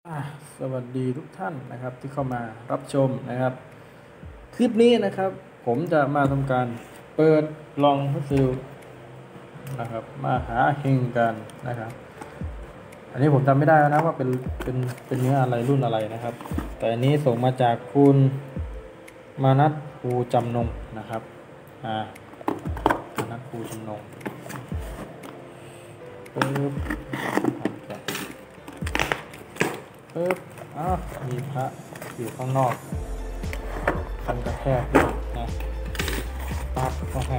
อ่ะสวัสดีทุกท่านนะครับที่เข้ามารับชมนะครับ คลิปนี้นะครับ ผมจะมาทำการเปิดลองพัสดุนะครับมาหาเฮงกันนะครับ อันนี้ผมจำไม่ได้แล้วนะว่าเป็นเนื้ออะไรรุ่นอะไรนะครับ แต่อันนี้ส่งมาจากคุณมานัทภูจำนงนะครับมานัทภูจำนงปึ๊บปึ๊บมีพระอยู่ข้างนอกคันกระแทกด้วยนะปั๊บเข้าให้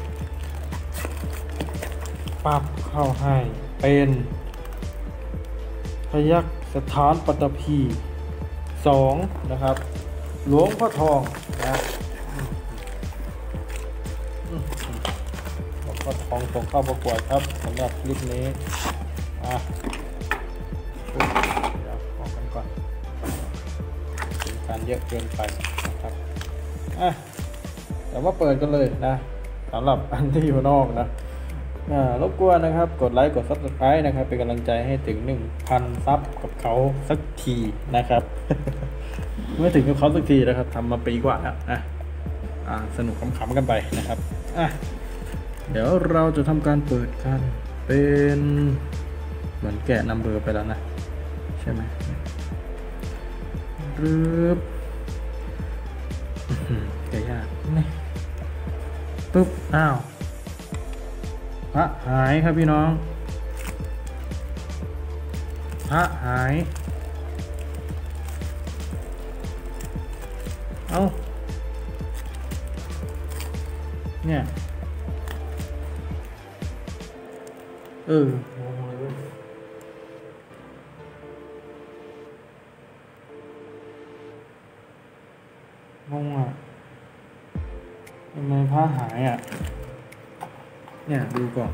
เป็นพยัคฆ์สถานปัตตภี2นะครับหลวงพ่อทองนะหลวงพ่อทองส่งเข้าประกวดครับสำหรับคลิปนี้เดี๋ยวออกกันก่อนเป็นการเยอะเกินไปนะครับแต่ว่าเปิดกันเลยนะสำหรับอันที่อยู่นอกนะรบกวนนะครับกดไลค์กด Subscribe นะครับเป็นกำลังใจให้ถึง 1,000 ซับกับเขาสักทีนะครับเมื่อถึงกับเขาสักทีนะครับทำมาปีกว่าแล้วนะสนุกขำๆกันไปนะครับเดี๋ยวเราจะทำการเปิดกันเป็นเหมือนแกะนัมเบอร์ไปแล้วนะใช่ไหมรึบแกะยากนี่ปึ๊บพระหายครับพี่น้องพระหายเนี่ยงงเลยเว้ยงงทำไมพระหายเนี่ยดูก่อน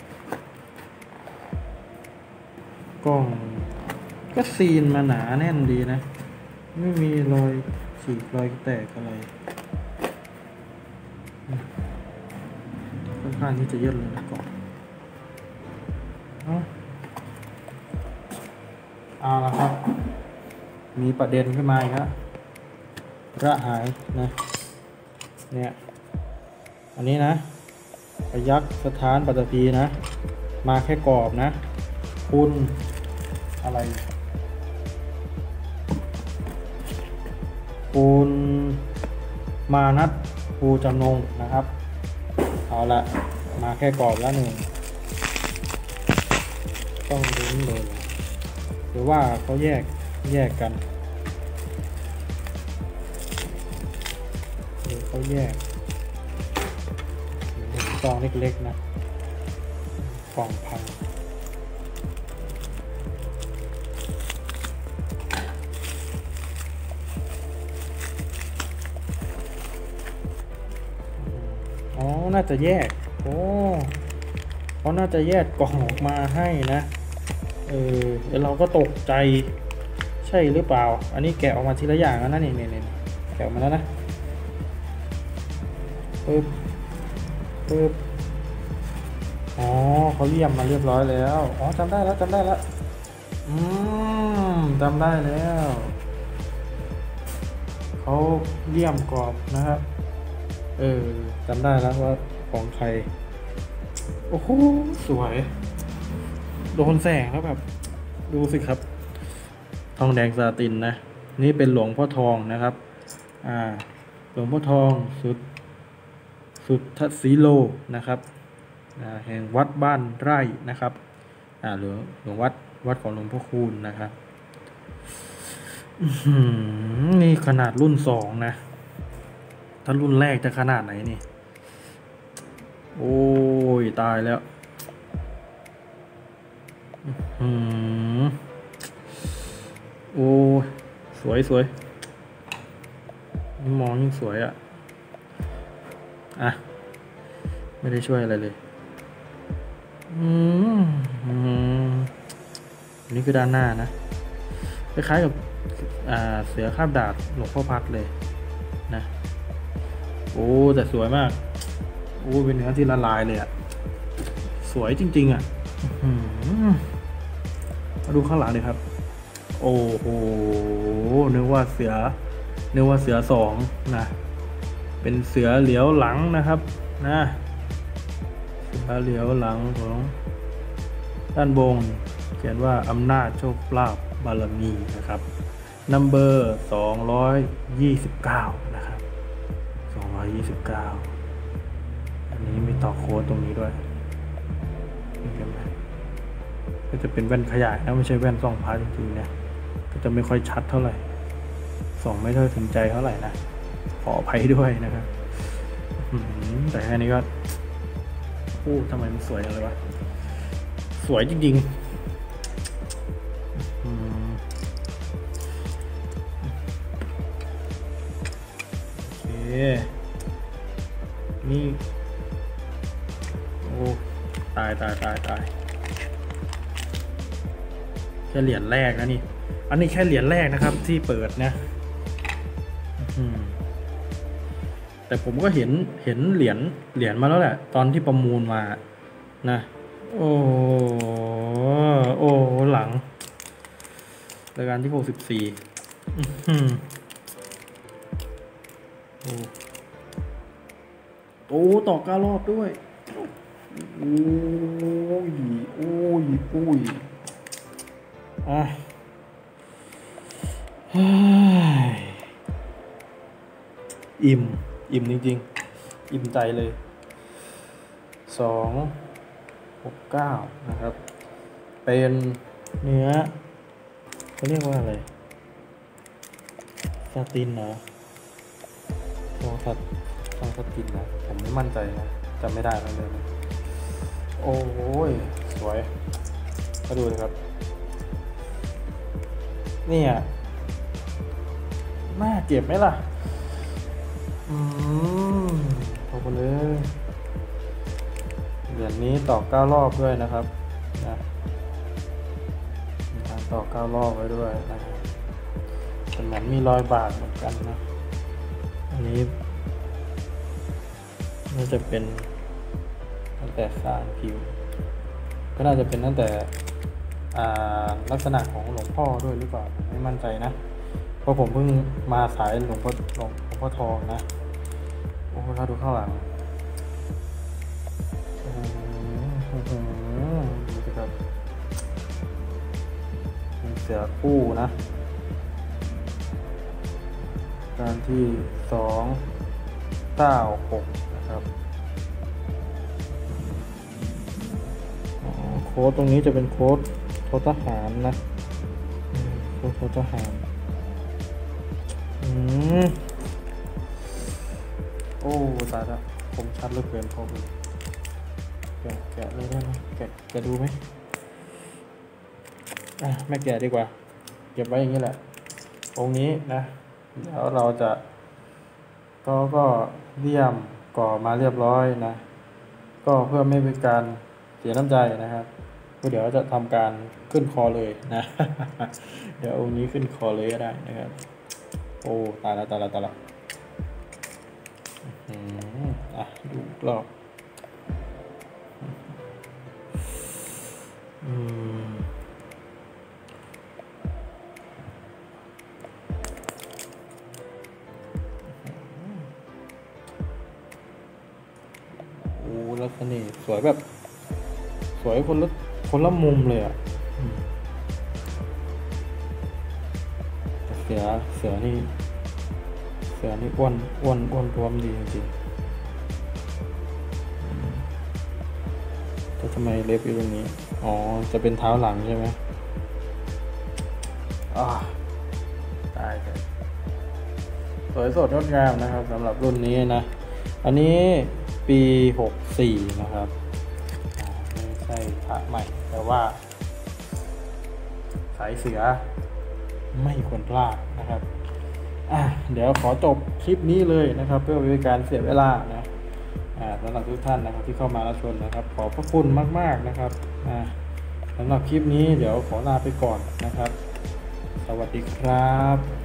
กล้องก็ซีนมาหนาแน่นดีนะไม่มีรอยฉีกรอยแตกอะไรค่อนข้างที่จะเยอะเลยนะกล้องเอาละครับมีประเด็นขึ้นมาอีกแล้วพระหายนะเนี่ยอันนี้นะพยัคฆ์สถานปัตตภีนะมาแค่กรอบนะคุณอะไรคุณมานัทภูจำนงนะครับเอาละมาแค่กรอบแล้วหนึ่งต้องลุ้นเลยหรือว่าเขาแยกกันหรือเขาแยกซองเล็กๆนะกล่องพังน่าจะแยกเขาน่าจะแยกกล่องออกมาให้นะเราก็ตกใจใช่หรือเปล่าอันนี้แกะออกมาทีละอย่างแล้วนะนี่แกะออกมาแล้วนะปึ๊บเขาเลี่ยมมาเรียบร้อยแล้วจำได้แล้วจำได้แล้วเขาเลี่ยมกรอบนะครับจำได้แล้วว่าของใครโอ้โหสวยโดนแสงแล้วแบบดูสิครับทองแดงซาตินนะนี่เป็นหลวงพ่อทองนะครับหลวงพ่อทองสุทธสีโลนะครับแห่งวัดบ้านไร่นะครับหลวงวัดของหลวงพ่อคูณนะครับนี่ขนาดรุ่น2นะถ้ารุ่นแรกจะขนาดไหนนี่โอ้ยตายแล้วโอ้สวยมองยิ่งสวยไม่ได้ช่วยอะไรเลยนี่คือด้านหน้านะคล้ายๆกับเสือคาบดาบหลวงพ่อพัดเลยนะแต่สวยมากเป็นเนื้อที่ละลายเลยสวยจริงๆมาดูข้างหลังเลยครับโอ้โหนึกว่าเสือสองนะเป็นเสือเหลียวหลังนะครับนะเสือเหลียวหลังของด้านบนเขียนว่าอำนาจโชคลาภบารมีนะครับนัมเบอร์229นะครับ229อันนี้มีต่อโค้ดตรงนี้ด้วยเห็นไหมก็จะเป็นแว่นขยายนะไม่ใช่แว่นส่องพาจริงๆนะก็จะไม่ค่อยชัดเท่าไหร่ส่องไม่เท่าถึงใจเท่าไหร่นะขออภัยด้วยนะครับแต่แค่นี้ก็ทำไมมันสวยจังเลยวะสวยจริงๆโอเคนี่โอ้ตายแค่เหรียญแรกนะนี่อันนี้แค่เหรียญแรกนะครับที่เปิดนะแต่ผมก็เห็นเหรียญมาแล้วแหละตอนที่ประมูลมานะโอ้หลังรายการที่64ต่อ9 รอบด้วยโอ้ยอิ่มจริงๆอิ่มใจเลย269นะครับเป็นเนื้อเขาเรียกว่าอะไรซาตินเหรอทองซาตินนะผมไม่มั่นใจนะจำไม่ได้แล้วเลยนะโอ้ยสวยมาดูเลยครับนี่น่าเก็บไหมล่ะขอบคุณเลยเหรียญนี้ต่อ9 รอบด้วยนะครับนะมีการต่อ9 รอบไว้ด้วยนะครับแต่เหมือนมีรอยบาดเหมือนกันนะอันนี้น่าจะเป็นตั้งแต่สร้างผิวก็น่าจะเป็นตั้งแต่ลักษณะของหลวงพ่อด้วยหรือเปล่าไม่มั่นใจนะเพราะผมเพิ่งมาสายหลวงพ่อทองนะโอ้โหเราดูข้างหลังดูสิครับเป็นเสือคู่นะการที่296นะครับโค้ดตรงนี้จะเป็นโค้ดทหารนะโค้ดทหารโอ้ตายละผมชัดเหลือเกินพอเลยแกะเลยได้ไหมแกะดูไหมไม่แกะดีกว่าเก็บไว้อย่างนี้แหละองค์นี้นะเดี๋ยวเราจะก็เลี่ยมก่อมาเรียบร้อยนะก็เพื่อไม่เป็นการเสียน้ำใจนะครับก็เดี๋ยวจะทำการขึ้นคอเลยนะ เดี๋ยวองค์นี้ขึ้นคอเลยก็ได้นะครับโอ้ตายละดูรอบลักษณะสวยแบบสวยคนละมุมเลยอ่ะเสือนี่อ้วนท้วมดีจริงๆแต่ทำไมเล็บอยู่ตรงนี้อ๋อจะเป็นเท้าหลังใช่ไหมตายเลยสวยสดงดงามนะครับสำหรับรุ่นนี้นะอันนี้ปี64นะครับไม่ใช่พระใหม่แต่ว่าสายเสือไม่ควรพลาดนะครับเดี๋ยวขอจบคลิปนี้เลยนะครับเพื่อไม่เป็นการเสียเวลานะสำหรับทุกท่านนะครับที่เข้ามารับชมนะครับขอบพระคุณมากๆนะครับสำหรับคลิปนี้เดี๋ยวขอลาไปก่อนนะครับสวัสดีครับ